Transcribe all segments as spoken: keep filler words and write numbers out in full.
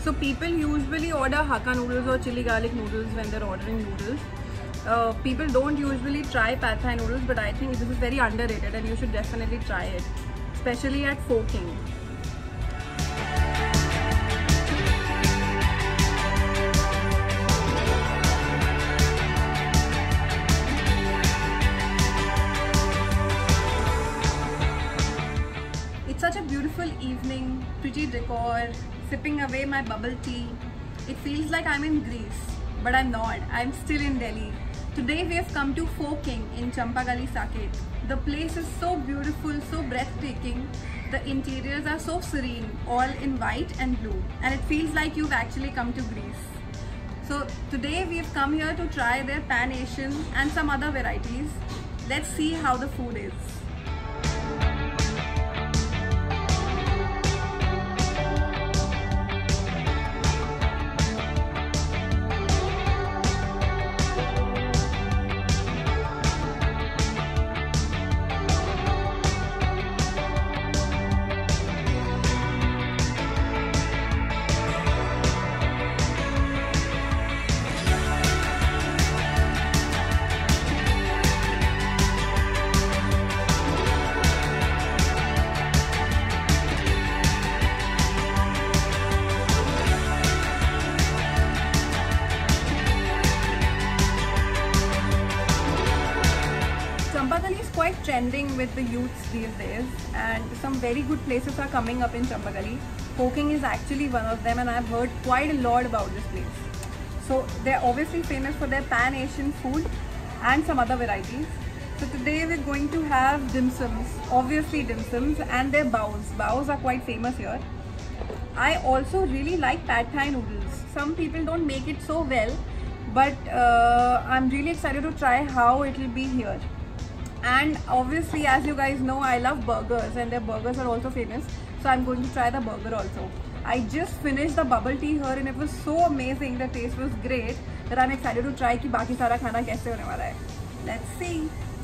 So people usually order Hakka noodles or chili garlic noodles when they're ordering noodles. Uh, people don't usually try pad thai noodles, but I think this is very underrated and you should definitely try it, especially at Pho King. It's such a beautiful evening, pretty decor, sipping away my bubble tea. It feels like I'm in Greece, but I'm not. I'm still in Delhi. Today we have come to Pho King in Champa Gali, Saket. The place is so beautiful, so breathtaking. The interiors are so serene, all in white and blue, and it feels like you've actually come to Greece. So today we have come here to try their Pan Asian and some other varieties. Let's see how the food is. Champa Gali is quite trending with the youths these days, and some very good places are coming up in Champa Gali. Pho King is actually one of them, and I've heard quite a lot about this place. So they're obviously famous for their Pan Asian food and some other varieties. So today we're going to have dim sums, obviously dim sums, and their baos. Baos are quite famous here. I also really like pad thai noodles. Some people don't make it so well, but uh, I'm really excited to try how it will be here. And obviously, as you guys know, I love burgers, and their burgers are also famous. So I'm going to try the burger also. I just finished the bubble tea here and it was so amazing. The taste was great that I'm excited to try कि बाकी सारा खाना कैसे होने वाला है. Let's see.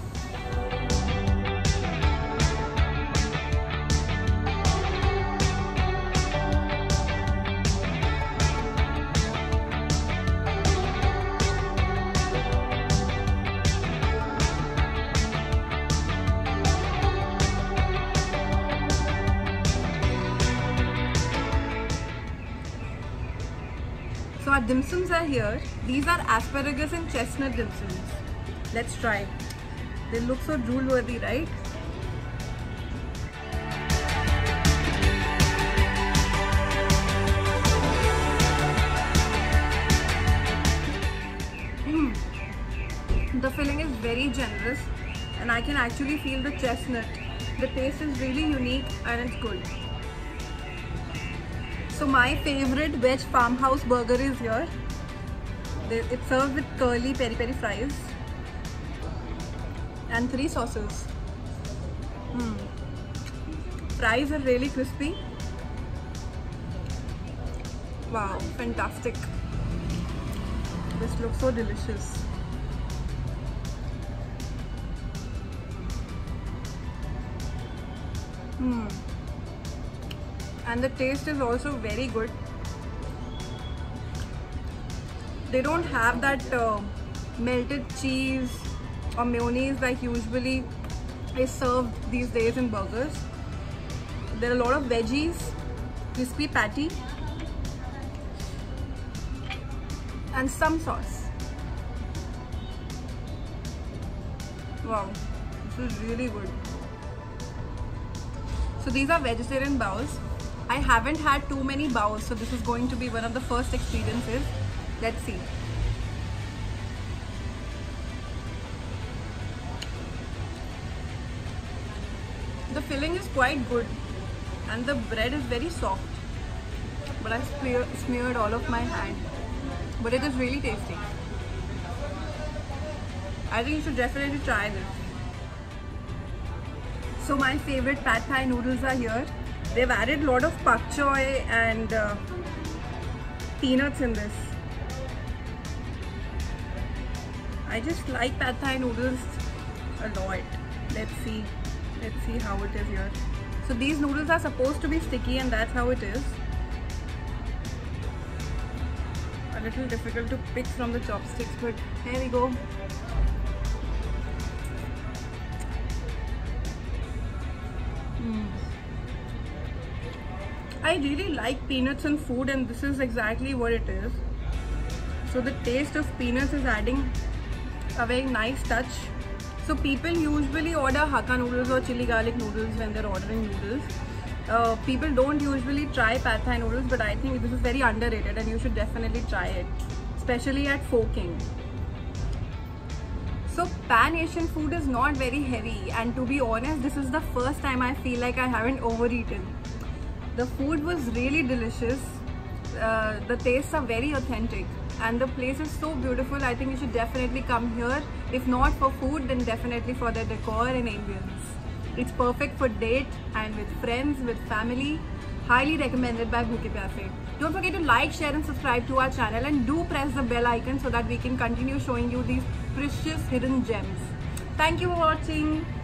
So our dim sums are here. These are asparagus and chestnut dim sums. Let's try. They look so drool worthy, right? Mm. The filling is very generous and I can actually feel the chestnut. The taste is really unique and it's good. So my favorite veg farmhouse burger is here. It's served with curly peri peri fries and three sauces. Mm. Fries are really crispy. Wow, fantastic. This looks so delicious. Mm. And the taste is also very good. They don't have that uh, melted cheese or mayonnaise like usually is served these days in burgers. There are a lot of veggies, crispy patty, and some sauce. Wow, this is really good. So these are vegetarian baos. I haven't had too many baos, so this is going to be one of the first experiences. Let's see. The filling is quite good and the bread is very soft, but I smeared all of my hand. But it is really tasty. I think you should definitely try this. So my favorite pad thai noodles are here. They've added a lot of pak choy and uh, peanuts in this. I just like pad thai noodles a lot. Let's see. Let's see how it is here. So these noodles are supposed to be sticky and that's how it is. little difficult to pick from the chopsticks, but here we go. Mm. I really like peanuts in food, and this is exactly what it is. So the taste of peanuts is adding a very nice touch. So people usually order Hakka noodles or chili garlic noodles when they're ordering noodles. Uh, people don't usually try pad thai noodles, but I think this is very underrated and you should definitely try it, especially at Foking. So Pan Asian food is not very heavy, and to be honest, this is the first time I feel like I haven't overeaten. The food was really delicious. Uh, the tastes are very authentic and the place is so beautiful. I think you should definitely come here. If not for food, then definitely for the decor and ambience. It's perfect for date and with friends, with family. Highly recommended by Bhuke Pyase. Don't forget to like, share and subscribe to our channel, and do press the bell icon so that we can continue showing you these precious hidden gems. Thank you for watching.